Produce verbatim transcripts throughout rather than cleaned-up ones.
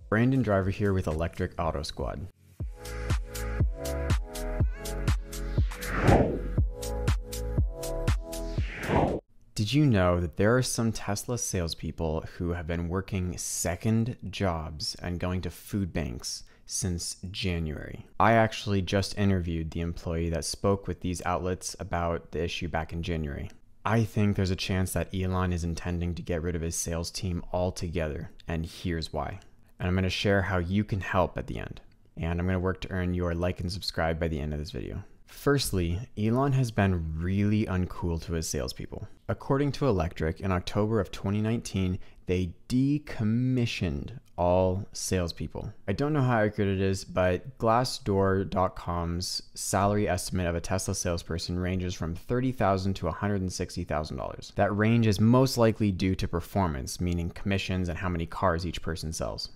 Brandon Driver here with Electric Auto Squad. Did you know that there are some Tesla salespeople who have been working second jobs and going to food banks since January? I actually just interviewed the employee that spoke with these outlets about the issue back in January. I think there's a chance that Elon is intending to get rid of his sales team altogether, and here's why. And I'm going to share how you can help at the end. And I'm going to work to earn your like and subscribe by the end of this video. Firstly, Elon has been really uncool to his salespeople. According to Electric, in October of twenty nineteen, they decommissioned all salespeople. I don't know how accurate it is, but Glassdoor dot com's salary estimate of a Tesla salesperson ranges from thirty thousand dollars to one hundred sixty thousand dollars. That range is most likely due to performance, meaning commissions and how many cars each person sells.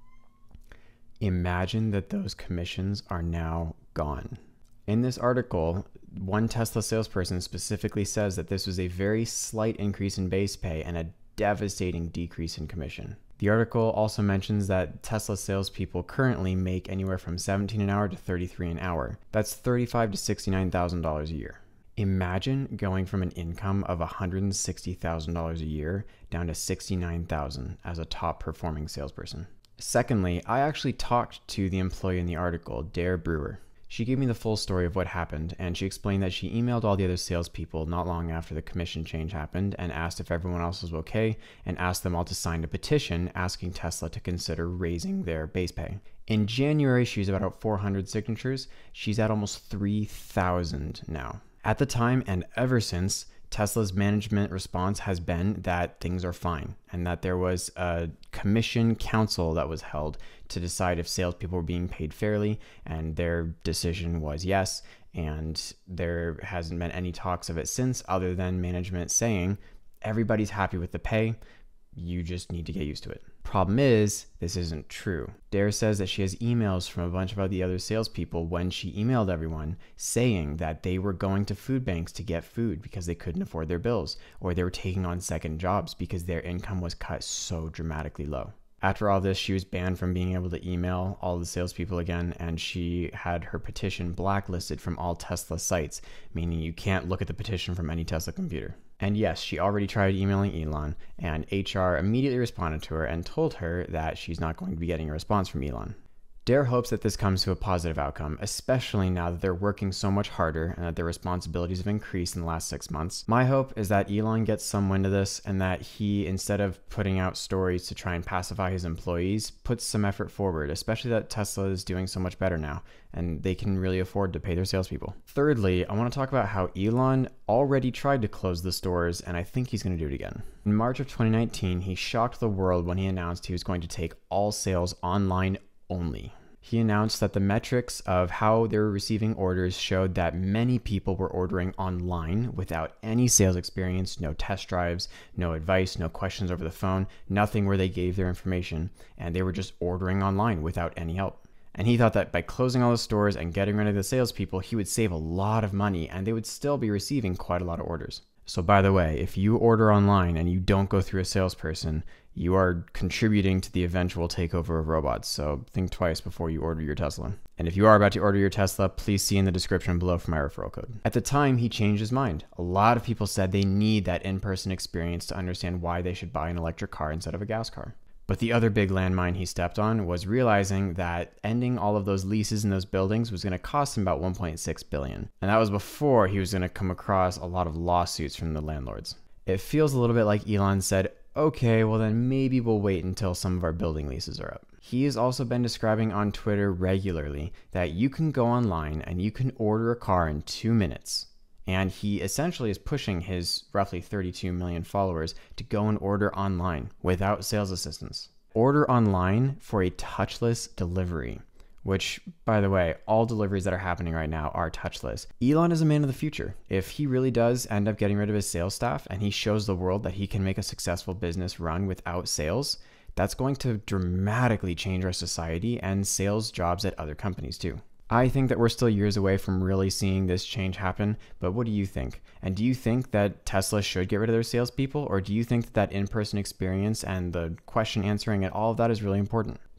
Imagine that those commissions are now gone. In this article, one Tesla salesperson specifically says that this was a very slight increase in base pay and a devastating decrease in commission. The article also mentions that Tesla salespeople currently make anywhere from seventeen an hour to thirty-three an hour. That's thirty-five thousand to sixty-nine thousand dollars a year. Imagine going from an income of one hundred sixty thousand dollars a year down to sixty-nine thousand dollars as a top performing salesperson. Secondly, I actually talked to the employee in the article, Dare Brewer. She gave me the full story of what happened, and she explained that she emailed all the other salespeople not long after the commission change happened and asked if everyone else was okay, and asked them all to sign a petition asking Tesla to consider raising their base pay. In January, she was about at four hundred signatures. She's at almost three thousand now. At the time and ever since, Tesla's management response has been that things are fine and that there was a commission council that was held to decide if salespeople were being paid fairly, and their decision was yes, and there hasn't been any talks of it since other than management saying everybody's happy with the pay, you just need to get used to it. Problem is, this isn't true. Dare says that she has emails from a bunch of the other salespeople when she emailed everyone saying that they were going to food banks to get food because they couldn't afford their bills, or they were taking on second jobs because their income was cut so dramatically low. After all this, she was banned from being able to email all the salespeople again, and she had her petition blacklisted from all Tesla sites, meaning you can't look at the petition from any Tesla computer. And yes, she already tried emailing Elon, and H R immediately responded to her and told her that she's not going to be getting a response from Elon. Dare hopes that this comes to a positive outcome, especially now that they're working so much harder and that their responsibilities have increased in the last six months. My hope is that Elon gets some wind of this and that he, instead of putting out stories to try and pacify his employees, puts some effort forward, especially that Tesla is doing so much better now and they can really afford to pay their salespeople. Thirdly, I want to talk about how Elon already tried to close the stores, and I think he's going to do it again. In March of twenty nineteen, he shocked the world when he announced he was going to take all sales online only. He announced that the metrics of how they were receiving orders showed that many people were ordering online without any sales experience, no test drives, no advice, no questions over the phone, nothing where they gave their information, and they were just ordering online without any help. And he thought that by closing all the stores and getting rid of the salespeople, he would save a lot of money and they would still be receiving quite a lot of orders. So by the way, if you order online and you don't go through a salesperson, you are contributing to the eventual takeover of robots. So think twice before you order your Tesla. And if you are about to order your Tesla, please see in the description below for my referral code. At the time, he changed his mind. A lot of people said they need that in-person experience to understand why they should buy an electric car instead of a gas car. But the other big landmine he stepped on was realizing that ending all of those leases in those buildings was going to cost him about one point six billion dollars. And that was before he was going to come across a lot of lawsuits from the landlords. It feels a little bit like Elon said, okay, well then maybe we'll wait until some of our building leases are up. He has also been describing on Twitter regularly that you can go online and you can order a car in two minutes. And he essentially is pushing his roughly thirty-two million followers to go and order online without sales assistance. Order online for a touchless delivery, which, by the way, all deliveries that are happening right now are touchless. Elon is a man of the future. If he really does end up getting rid of his sales staff and he shows the world that he can make a successful business run without sales, that's going to dramatically change our society and sales jobs at other companies too. I think that we're still years away from really seeing this change happen, but what do you think? And do you think that Tesla should get rid of their salespeople, or do you think that that in-person experience and the question answering and all of that is really important?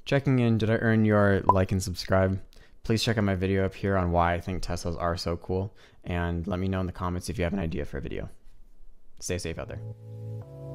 checking in. Did I earn your like and subscribe? Please check out my video up here on why I think Teslas are so cool, and let me know in the comments if you have an idea for a video. Stay safe out there.